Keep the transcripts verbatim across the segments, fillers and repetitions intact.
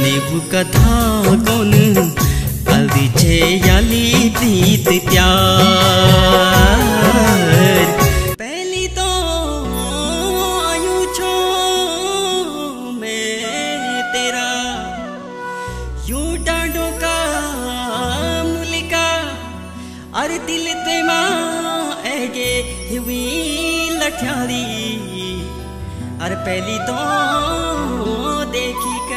जनेऊ कथा कौन हल्दी छे याली प्रीत प्यार। पहली तो आयु छो मैं तेरा यूं डांडो का मुलिका अरे दिल ते मां एगे हुई लठ्याली अरे पहली तो देखी का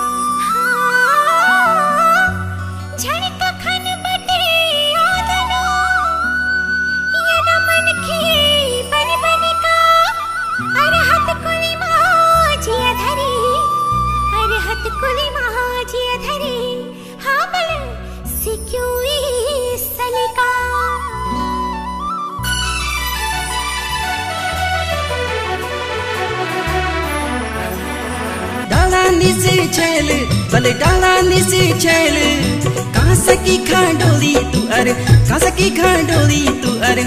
निसी छेल भले डाला निसी छेल कहाँ सकी खांडोली तू अरे कहाँ सकी खांडोली तू अरे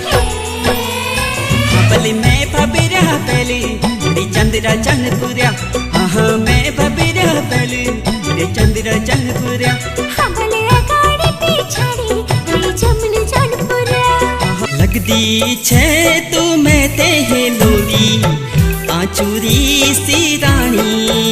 भले मैं भबेरा पहले रे चंद्रा चंदपुरा हाँ मैं भबेरा पहले रे चंद्रा चंदपुरा भले अगाड़ी पिछाड़ी रे जमन चंदपुरा लगदी छे तू मैं ते है लोली आचुरी सी रानी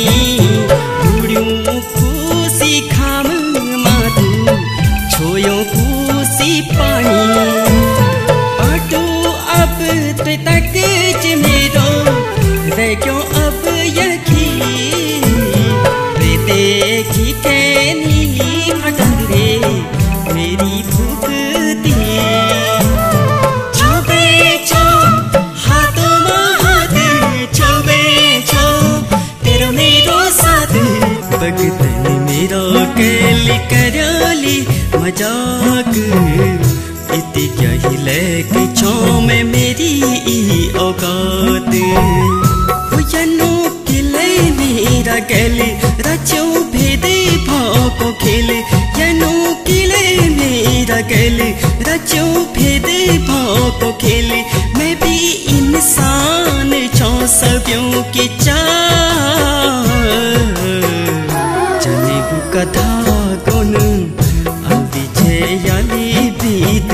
फूसी खाम माधु छोयो फूसी पानी पाटू अब ते तक मेरो रे क्यों अब यखी रे देखी कैनी खटन रे मेरी भूख दी छुबे छो हाथों में हाथ छुबे छो तेरो मेरो साथ बगतन मेरो केली करली मजाक इतनी क्या ही लेके छो में मेरी औकात यनो किले मेरा केले रचो भेदे भाको खेले यनो किले मेरा केले रचो भेदे भाको खेले मैं भी इंसान छो सब्यों की चाह कथा कौन हल्दी छे याली प्रीत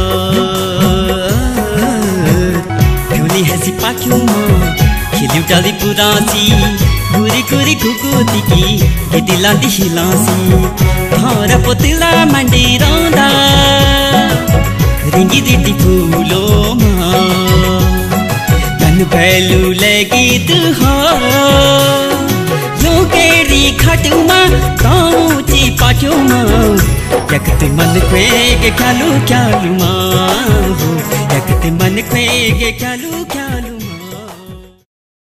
प्यार क्योंली हसी पाक्यों मां खिली उठाली पुरासी गुरी गुरी घुगुती की के दिलाती हिलासी थारा पोतला मंडी रोंदा रिंगी दीटी फूलो मां तन भैलू लगी तू हो केरी खटुमा काऊची पाचुमा यकते मन क्वेगे ख्यालू ख्यालू माँ यकते मन क्वेगे ख्यालू ख्यालू